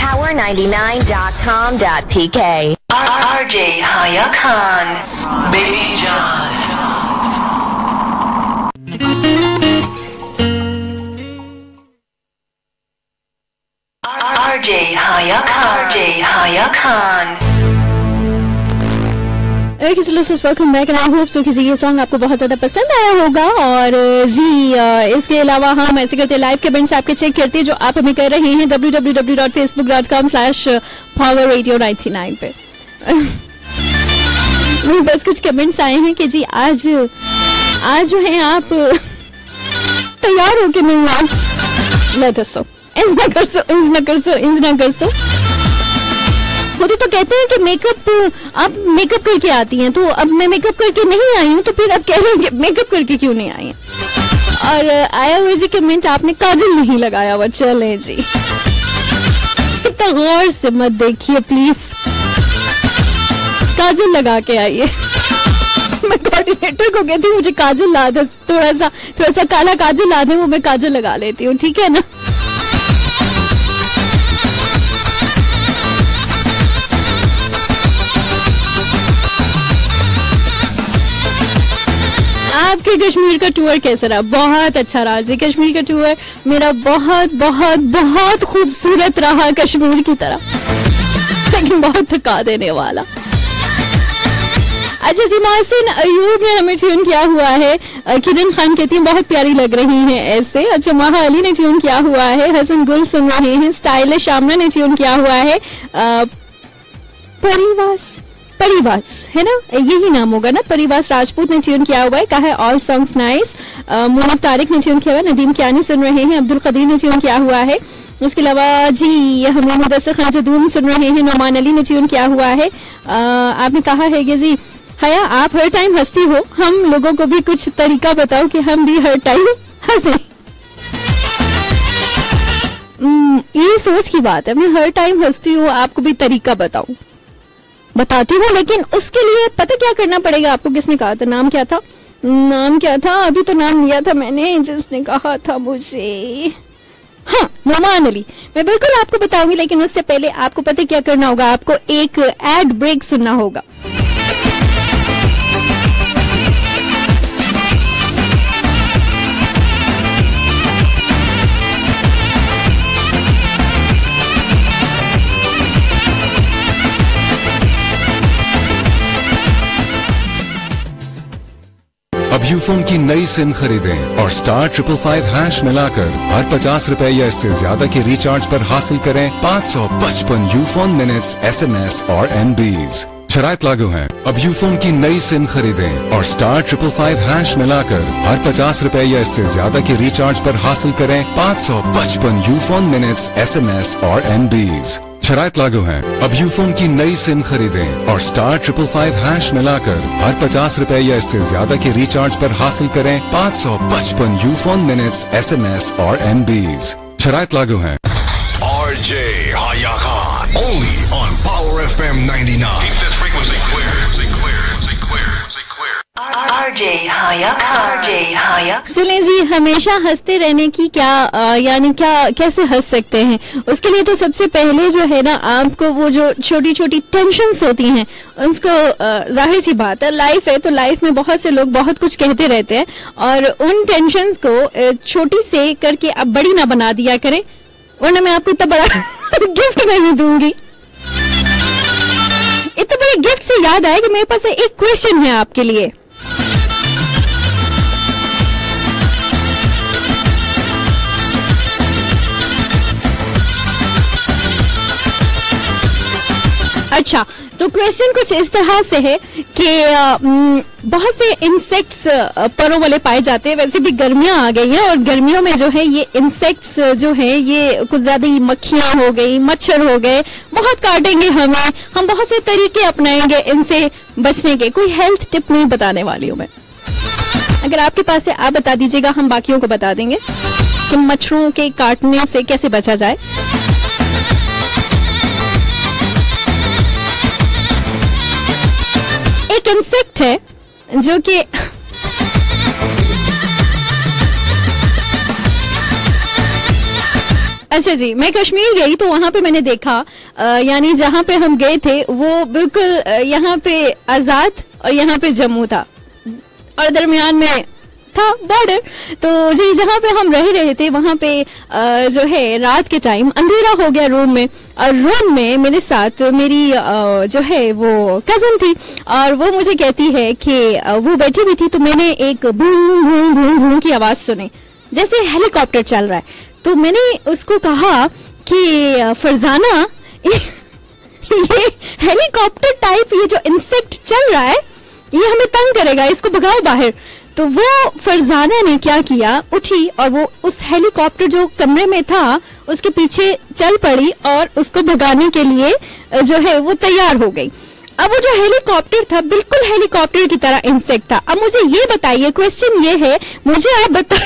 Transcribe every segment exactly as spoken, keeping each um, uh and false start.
power ninety-nine dot com dot p k. R J Haya Khan, Baby John. R J Haya Khan, R J Haya Khan. Okay चलो so welcome back and I hope so कि ये song आपको बहुत ज्यादा पसंद आया होगा। और जी इसके अलावा हम ऐसे करते लाइव कमेंट्स आपके चेक करते हैं जो आप हमें कर रहे हैं W W W dot Facebook dot com slash power radio ninety nine पे। बस कुछ कमेंट्स आए हैं कि जी आज आज जो है आप तैयार हो कि नहीं आप ले दसो इंज ना कर सो इंज ना कर सो इंज ना कर सो खुद तो कहते हैं कि मेकअप आप मेकअप करके आती हैं, तो अब मैं मेकअप करके नहीं आई हूँ तो फिर अब कह रहे हैं कि मेकअप करके क्यों नहीं आई हैं। और आया हुआ जी कमेंट आपने काजल नहीं लगाया हुआ। चले जी इतना गौर से मत देखिए प्लीज, काजल लगा के आइए। मैं कोऑर्डिनेटर को कहती हूँ मुझे काजल ला दे, थोड़ा सा थोड़ा सा काला काजल ला दे, वो मैं काजल लगा लेती हूँ, ठीक है ना। आपके कश्मीर का टूर कैसा रहा? बहुत अच्छा रहा जी। कश्मीर का टूर मेरा बहुत बहुत बहुत खूबसूरत रहा कश्मीर की तरह, लेकिन बहुत थका देने वाला। अच्छा जी मोहसिन अयूब ने हमें ट्यून किया हुआ है। किरण खान कहती है बहुत प्यारी लग रही हैं ऐसे। अच्छा महा अली ने ट्यून किया हुआ है। हसन गुल सुन रहे हैं। स्टाइलिश आमना ने ट्यून किया हुआ है। परिवास परिवास है ना, यही नाम होगा ना, परिवास राजपूत ने ट्यून किया हुआ है। कहा है all songs nice. Mohammad Tariq ने ट्यून किया हुआ है। नदीम कियानी सुन रहे हैं। अब्दुल कदीर ने ट्यून किया हुआ है। इसके अलावा जी हमें मुदस्सिर खान जदूम सुन रहे हैं। नौमान अली ने ट्यून किया हुआ है। आ, आपने कहा है कि जी हया आप हर टाइम हंसती हो, हम लोगों को भी कुछ तरीका बताओ कि हम भी हर टाइम हंसे। ये सोच की बात है, मैं हर टाइम हंसती हूँ, आपको भी तरीका बताऊं, बताती हूँ, लेकिन उसके लिए पता क्या करना पड़ेगा आपको। किसने कहा था? नाम क्या था? नाम क्या था? अभी तो नाम लिया था मैंने, जिसने कहा था मुझे, हाँ नौमान अली। मैं बिल्कुल आपको बताऊंगी, लेकिन उससे पहले आपको पता क्या करना होगा, आपको एक एड ब्रेक सुनना होगा। अब यूफोन की नई सिम खरीदें और स्टार ट्रिपल फाइव हैश मिलाकर हर पचास रुपए या इससे ज्यादा के रिचार्ज पर हासिल करें पाँच सौ पचपन यूफोन मिनट्स, एसएमएस और एमबीज। शराइत लागू हैं। अब यूफोन की नई सिम खरीदें और स्टार ट्रिपल फाइव हैश मिलाकर हर पचास रुपए या इससे ज्यादा के रिचार्ज पर हासिल करें पाँच सौ पचपन यूफोन मिनट्स, एसएमएस और एमबीज। शराइत लागू हैं। अब यूफोन की नई सिम खरीदें और स्टार ट्रिपल फाइव हैश मिलाकर हर पचास रुपए या इससे ज्यादा के रिचार्ज पर हासिल करें पाँच सौ पचपन यूफोन मिनट्स, एसएमएस और एमबीज। शराइत लागू हैं। R J Haya Khan, only on Power F M ninety-nine. Keep this frequency clear, clear, clear, clear, clear. R J Haya Khan, R J Haya. सुने जी हमेशा हंसते रहने की क्या आ, यानी क्या कैसे हंस सकते हैं? उसके लिए तो सबसे पहले जो है ना, आपको वो जो छोटी छोटी टेंशन्स होती हैं उसको, जाहिर सी बात है लाइफ है तो लाइफ में बहुत से लोग बहुत कुछ कहते रहते हैं, और उन टेंशन्स को छोटी से करके अब बड़ी ना बना दिया करें, वरना मैं आपको इतना बड़ा गिफ्ट नहीं दूंगी। इतने बड़े गिफ्ट से याद आया कि मेरे पास एक क्वेश्चन है आपके लिए। अच्छा तो क्वेश्चन कुछ इस तरह से है कि बहुत से इंसेक्ट्स परों वाले पाए जाते हैं। वैसे भी गर्मियां आ गई हैं और गर्मियों में जो है ये इंसेक्ट्स जो है ये कुछ ज्यादा ही मक्खियां हो गई, मच्छर हो गए, बहुत काटेंगे हमें। हम बहुत से तरीके अपनाएंगे इनसे बचने के। कोई हेल्थ टिप नहीं बताने वाली हूँ मैं, अगर आपके पास है आप बता दीजिएगा, हम बाकियों को बता देंगे कि मच्छरों के काटने से कैसे बचा जाए। एक इंसेक्ट है जो कि अच्छा जी, मैं कश्मीर गई तो वहाँ पे मैंने देखा, अ, यानी जहाँ पे हम गए थे वो बिल्कुल अ, यहाँ पे आजाद और यहाँ पे जम्मू था और दरमियान में था बॉर्डर। तो जी जहाँ पे हम रह रहे थे वहाँ पे आ, जो है रात के टाइम अंधेरा हो गया रूम में, और रूम में मेरे साथ मेरी आ, जो है वो कजन थी और वो मुझे कहती है कि आ, वो बैठी हुई थी तो मैंने एक भूं भूं भूं भूं की आवाज सुनी जैसे हेलीकॉप्टर चल रहा है। तो मैंने उसको कहा कि फरजाना ये हेलीकॉप्टर टाइप ये जो इंसेक्ट चल रहा है ये हमें तंग करेगा, इसको भगाओ बाहर। तो वो फरजाना ने क्या किया, उठी और वो उस हेलीकॉप्टर जो कमरे में था उसके पीछे चल पड़ी और उसको भगाने के लिए जो है वो तैयार हो गई। अब वो जो हेलीकॉप्टर था बिल्कुल हेलीकॉप्टर की तरह इंसेक्ट था। अब मुझे ये बताइए, क्वेश्चन ये है, मुझे आप बता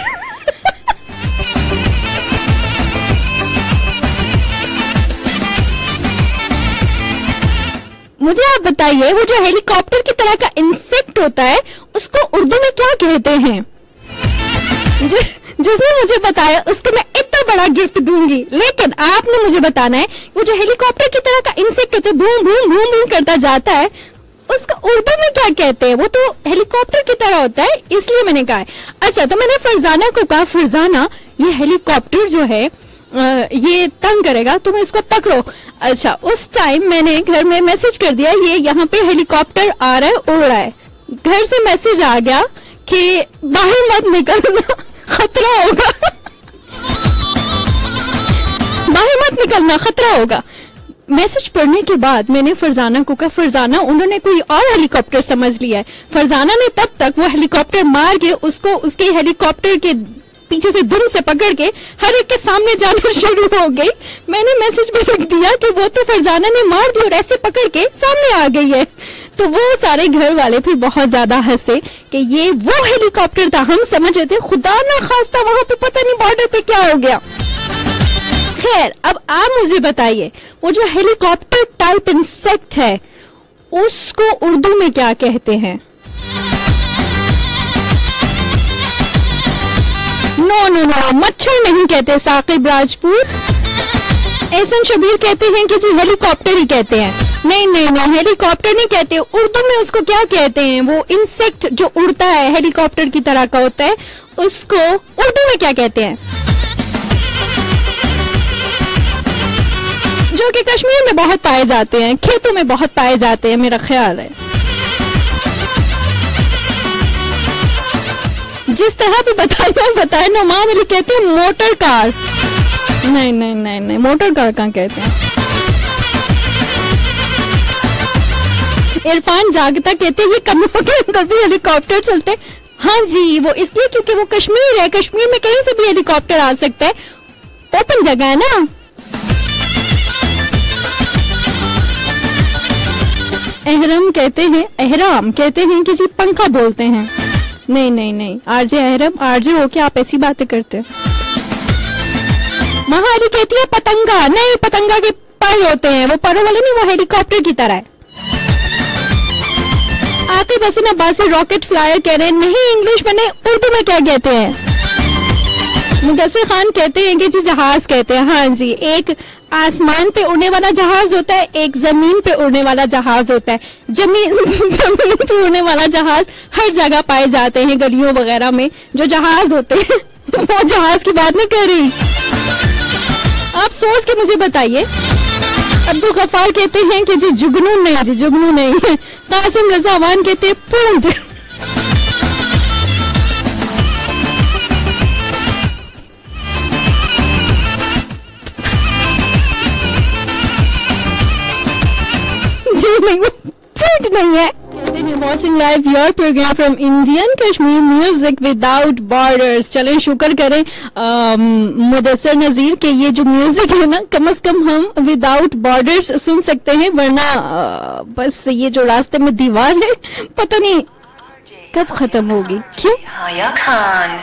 मुझे आप बताइए वो जो हेलीकॉप्टर की तरह का इंसेक्ट होता है उसको उर्दू में क्या कहते हैं? जिसने मुझे बताया उसको मैं इतना बड़ा गिफ्ट दूंगी, लेकिन आपने मुझे बताना है वो जो हेलीकॉप्टर की तरह का इंसेक्ट होता है बूम बूम बूम बूम करता जाता है उसका उर्दू में क्या कहते हैं? वो तो हेलीकॉप्टर की तरह होता है, इसलिए मैंने कहा है। अच्छा, तो मैंने फरजाना को कहा फरजाना ये हेलीकॉप्टर जो है ये तंग करेगा, तुम इसको पकड़ो। अच्छा, उस टाइम मैंने घर में मैसेज कर दिया ये यहाँ पे हेलीकॉप्टर आ रहा है, उड़ रहा है। घर से मैसेज आ गया कि बाहर मत निकलना खतरा होगा बाहर मत निकलना खतरा होगा। मैसेज पढ़ने के बाद मैंने फरजाना को कहा फरजाना उन्होंने कोई और हेलीकॉप्टर समझ लिया है। फरजाना ने तब तक वो हेलीकॉप्टर मार के उसको उसके हेलीकॉप्टर के पीछे से धुन से पकड़ के हर एक के सामने जाना शुरू हो गई। मैंने मैसेज में लिख दिया कि वो तो फरजाना ने मार दी और ऐसे पकड़ के सामने आ गई है। तो वो सारे घर वाले भी बहुत ज्यादा हंसे कि ये वो हेलीकॉप्टर था। हम समझ रहे थे खुदा ना खास्ता वहां पे पता नहीं बॉर्डर पे क्या हो गया। खैर, अब आप मुझे बताइए वो जो हेलीकॉप्टर टाइप इंसेक्ट है उसको उर्दू में क्या कहते हैं? नो नो नो, मच्छर नहीं कहते साकिब राजपूत, एहसन शबीर कहते हैं कि जी हेलीकॉप्टर ही कहते हैं। नहीं नहीं नहीं, हेलीकॉप्टर नहीं कहते। उर्दू में उसको क्या कहते हैं? वो इंसेक्ट जो उड़ता है हेलीकॉप्टर की तरह का होता है उसको उर्दू में क्या कहते हैं? जो कि कश्मीर में बहुत पाए जाते हैं, खेतों में बहुत पाए जाते हैं मेरा ख्याल है। जिस तरह भी बताया बताया नोमान अली कहते हैं मोटर कार। नहीं नहीं नहीं नहीं, मोटर कार कहाँ कहते हैं? इरफान जागता कहते हैं ये कमरों के अंदर भी हेलीकॉप्टर चलते हैं। हाँ जी, वो इसलिए क्योंकि वो कश्मीर है, कश्मीर में कहीं से भी हेलीकॉप्टर आ सकता है, ओपन जगह है ना। अहरम कहते हैं अहराम कहते हैं कि जी पंखा बोलते हैं। नहीं नहीं नहीं, आरजे अहरम आरजे होके आप ऐसी बातें करते हैं। महाली कहती है पतंगा। नहीं, पतंगा के पर होते हैं, वो परों वाले नहीं, वो हेलीकॉप्टर की तरह है। आके बस ना बासी रॉकेट फ्लायर कह रहे हैं। नहीं, इंग्लिश में नहीं, उर्दू में क्या कहते हैं? मुदस्सिर खान कहते हैं कि जी जहाज कहते हैं। हाँ जी, एक आसमान पे उड़ने वाला जहाज होता है, एक जमीन पे उड़ने वाला जहाज होता है। जमीन जमीन पे उड़ने वाला जहाज हर जगह पाए जाते हैं, गलियों वगैरह में जो जहाज होते हैं वो जहाज की बात नहीं कर रही, आप सोच के मुझे बताइए। अब्दुल गफ्फार कहते हैं कि जी जुगनू नहीं, जी जुगनू नहीं है। कासिम रजा अवान कहते हैं पूंछ। नहीं, पूंछ नहीं है। Watching live your program from Indian Kashmir music without borders। चलें शुक्र करें मुदस्सिर नजीर के ये जो म्यूजिक है ना कम से कम हम विदाउट बॉर्डर्स सुन सकते हैं, वरना आ, बस ये जो रास्ते में दीवार है पता नहीं कब खत्म होगी। क्यों? हाया खान।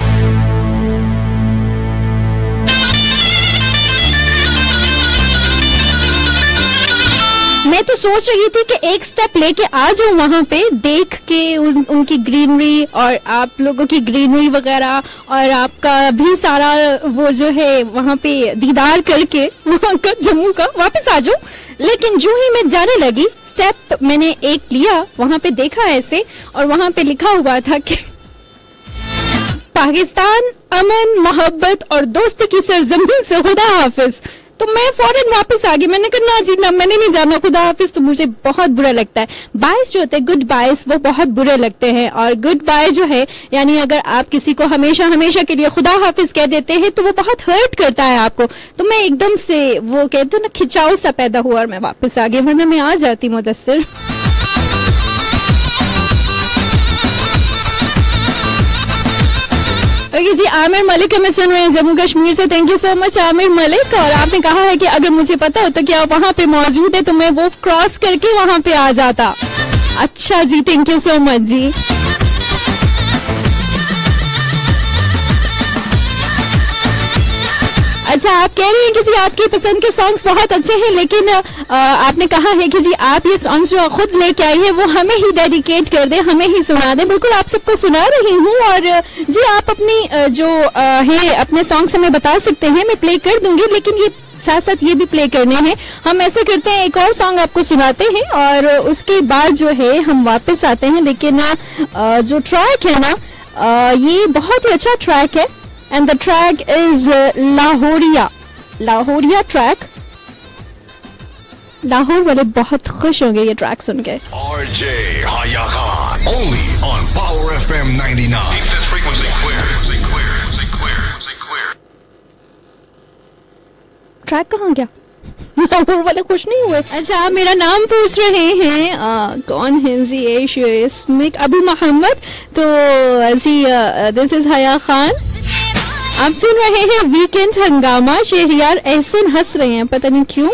मैं मैं तो सोच रही थी कि एक स्टेप लेके आ जाऊं वहां पे, देख के उन, उनकी ग्रीनरी और आप लोगों की ग्रीनरी वगैरह और आपका भी सारा वो जो है वहां पे दीदार करके वहां का जम्मू का वापस आ जाऊं। लेकिन जो ही मैं जाने लगी, स्टेप मैंने एक लिया, वहां पे देखा ऐसे और वहां पे लिखा हुआ था कि पाकिस्तान अमन मोहब्बत और दोस्ती की सरजमीन से खुदा हाफिज। तो मैं फौरन वापस आ गई। मैंने कहा ना जी ना, मैंने नहीं जाना, खुदा हाफिज तो मुझे बहुत बुरा लगता है। बायस जो होते हैं, गुड बायस, वो बहुत बुरे लगते हैं। और गुड बाय जो है, यानी अगर आप किसी को हमेशा हमेशा के लिए खुदा हाफिज कह देते हैं तो वो बहुत हर्ट करता है आपको। तो मैं एकदम से वो कहते हैं ना, खिंचाव सा पैदा हुआ और मैं वापस आ गई, वरना मैं आ जाती मुदस्सिर। ओके जी, आमिर मलिक हमें सुन रहे हैं जम्मू कश्मीर से। Thank you so much Aamir Malik. और आपने कहा है कि अगर मुझे पता होता कि आप वहां पे मौजूद है तो मैं वो क्रॉस करके वहां पे आ जाता। अच्छा जी, थैंक यू सो मच जी। अच्छा, आप कह रही हैं कि जी आपकी पसंद के सॉन्ग्स बहुत अच्छे हैं, लेकिन आ, आपने कहा है कि जी आप ये सॉन्ग्स जो खुद लेके आई है वो हमें ही डेडिकेट कर दे, हमें ही सुना दे। बिल्कुल आप सबको सुना रही हूँ। और जी आप अपनी जो है अपने सॉन्ग्स हमें बता सकते हैं, मैं प्ले कर दूंगी, लेकिन ये साथ साथ ये भी प्ले करने हैं। हम ऐसा करते हैं, एक और सॉन्ग आपको सुनाते हैं और उसके बाद जो है हम वापस आते हैं। लेकिन जो ट्रैक है ना, ये बहुत ही अच्छा ट्रैक है and the track is uh, Lahoriya Lahoriya track. Lahore वाले बहुत खुश होंगे ये ट्रैक सुन के। R J Haya Khan, only on Power F M ninety-nine. Keep that frequency clear. Frequency clear. Frequency clear. Frequency clear. Track कहाँ गया? लाहौर वाले खुश नहीं हुए। अच्छा, आप मेरा नाम पूछ रहे हैं, आ, कौन है जी? एशियस्मिक अबू मोहम्मद। तो जी दिस इज हया खान। आप सुन रहे हैं वीकेंड हंगामा। शहरियार एहसन हंस रहे हैं, पता नहीं क्यों।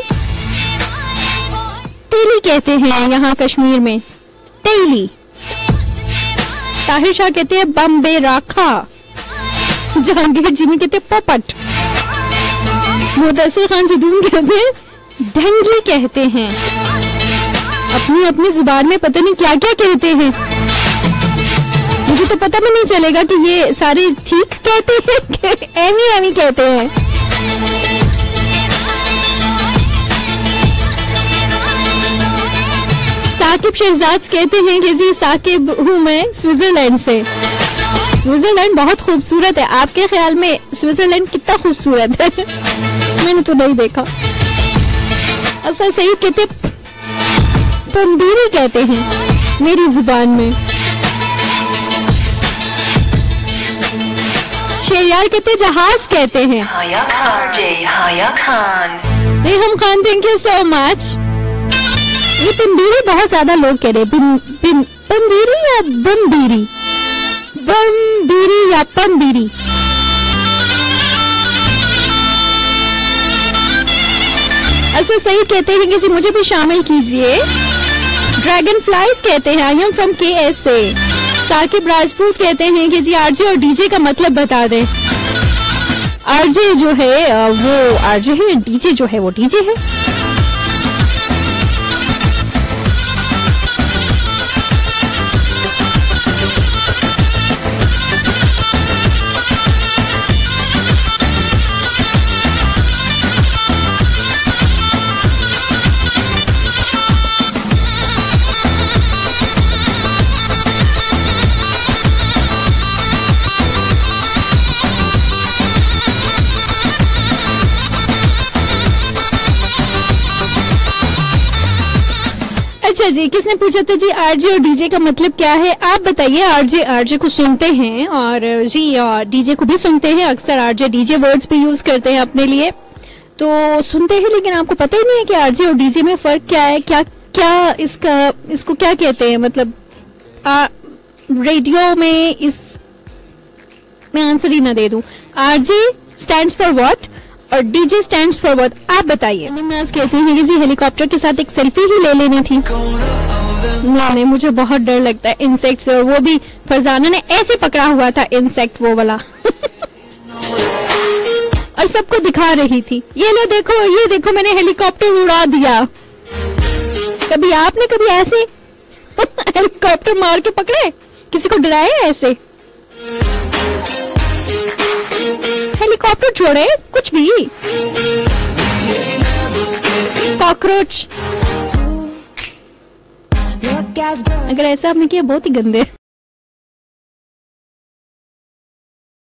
तेली कहते हैं यहाँ कश्मीर में, तेली। ताहिर शाह कहते हैं बम्बे राखा। जहांगीर जिमी कहते हैं पोपट। मुदस्सिर खान जदून कहते हैं ढंगी कहते हैं। अपनी अपनी जुबान में पता नहीं क्या क्या कहते हैं, मुझे तो पता भी नहीं चलेगा कि ये सारे ठीक कहते हैं कि एमी एमी कहते हैं। साकिब शहजाद कहते हैं कि जी साकिब हूँ मैं स्विट्जरलैंड से। स्विट्जरलैंड बहुत खूबसूरत है। आपके ख्याल में स्विट्जरलैंड कितना खूबसूरत है? मैंने तो नहीं देखा। असल सही कहते पंदीरी कहते हैं मेरी जुबान में। शेरियार कहते जहाज कहते हैं। Haya Khan, J Haya Khan. Reham Khan, thank you so much. ये पंदीरी बहुत ज्यादा लोग कह रहे हैं। पंदीरी या बम्बीरी? बम्बीरी या पंदीरी? ऐसा सही कहते हैं कि जी मुझे भी शामिल कीजिए। ड्रैगन फ्लाइज कहते हैं I am from K S A. Saqib Rajput कहते हैं कि जी आरजे और डीजे का मतलब बता दें। आरजे जो है वो आरजे है, डीजे जो है वो डीजे है। अच्छा जी, किसने पूछा था जी आरजे और डीजे का मतलब क्या है? आप बताइए। आरजे आरजे को सुनते हैं और जी डीजे को भी सुनते हैं। अक्सर आरजे डीजे वर्ड्स भी यूज करते हैं अपने लिए, तो सुनते हैं, लेकिन आपको पता ही नहीं है कि आरजे और डीजे में फर्क क्या है। क्या क्या इसका इसको क्या कहते हैं? मतलब आ, रेडियो में इस मैं आंसर ही ना दे दूं। आरजे स्टैंड्स फॉर व्हाट और डीजे स्टैंड्स फॉर व्हाट? आप बताइए। निम्नाज कहते हैं कि जी हेलीकॉप्टर के साथ एक सेल्फी ही ले लेनी थी। नहीं नहीं, मुझे बहुत डर लगता है इंसेक्ट से, और वो भी फरजाना ने ऐसे पकड़ा हुआ था इंसेक्ट वो वाला और सबको दिखा रही थी, ये लो देखो, ये देखो मैंने हेलीकॉप्टर उड़ा दिया। कभी आपने कभी ऐसे हेलीकॉप्टर मार के पकड़े? किसी को डराया ऐसे? हेलीकॉप्टर छोड़े, कुछ भी, कॉकरोच, अगर ऐसा आपने किया बहुत ही गंदे।